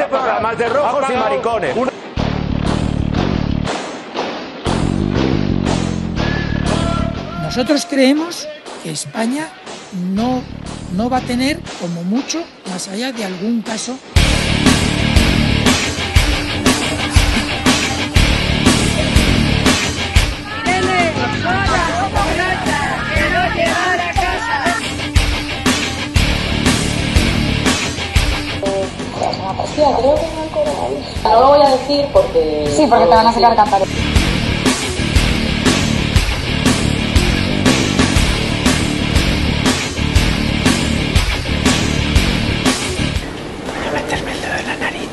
programas de rojos y maricones. Nosotros creemos que España no va a tener, como mucho, más allá de algún caso. Creo que no hay coronavirus. No lo voy a decir porque... Sí, porque te van a sacar cantar. Voy a meterme el dedo en la nariz.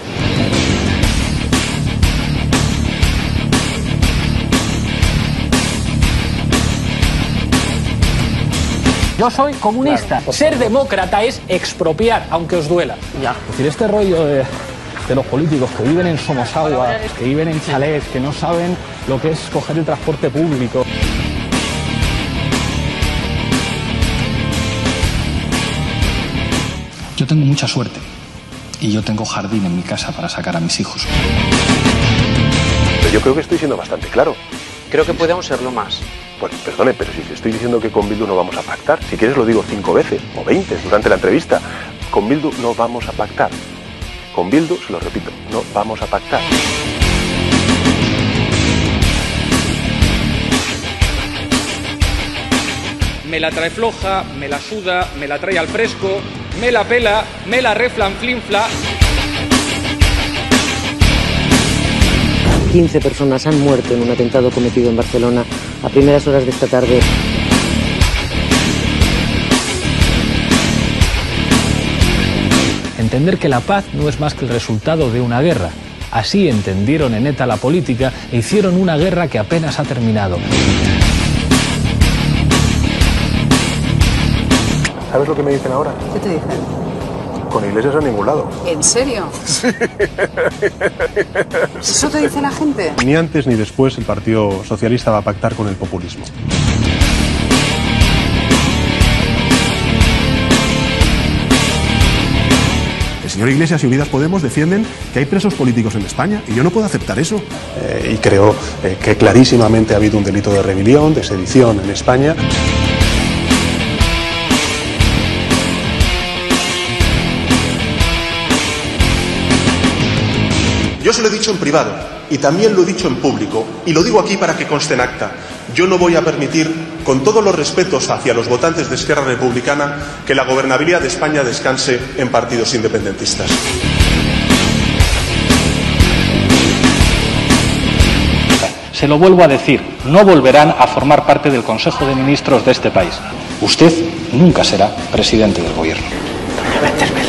Yo soy comunista. Claro. Ser demócrata es expropiar, aunque os duela. Ya. Es decir, este rollo de los políticos que viven en Somosaguas, que viven en chalés, que no saben lo que es coger el transporte público. Yo tengo mucha suerte y yo tengo jardín en mi casa para sacar a mis hijos. Pero yo creo que estoy siendo bastante claro. Creo que podemos serlo más. Pues perdone, pero si te estoy diciendo que con Bildu no vamos a pactar, si quieres lo digo 5 veces o 20 durante la entrevista, con Bildu no vamos a pactar. Con Bildu, se lo repito, no vamos a pactar. Me la trae floja, me la suda, me la trae al fresco, me la pela, me la reflanflinfla. 15 personas han muerto en un atentado cometido en Barcelona a primeras horas de esta tarde. Entender que la paz no es más que el resultado de una guerra. Así entendieron en ETA la política e hicieron una guerra que apenas ha terminado. ¿Sabes lo que me dicen ahora? ¿Qué te dicen? Con Iglesias a ningún lado. ¿En serio? Sí. ¿Eso te dice la gente? Ni antes ni después el Partido Socialista va a pactar con el populismo. El señor Iglesias y Unidas Podemos defienden que hay presos políticos en España y yo no puedo aceptar eso. Y creo que clarísimamente ha habido un delito de rebelión, de sedición en España. Yo se lo he dicho en privado y también lo he dicho en público y lo digo aquí para que conste en acta. Yo no voy a permitir, con todos los respetos hacia los votantes de Esquerra Republicana, que la gobernabilidad de España descanse en partidos independentistas. Se lo vuelvo a decir, no volverán a formar parte del Consejo de Ministros de este país. Usted nunca será presidente del gobierno. Voy a meterme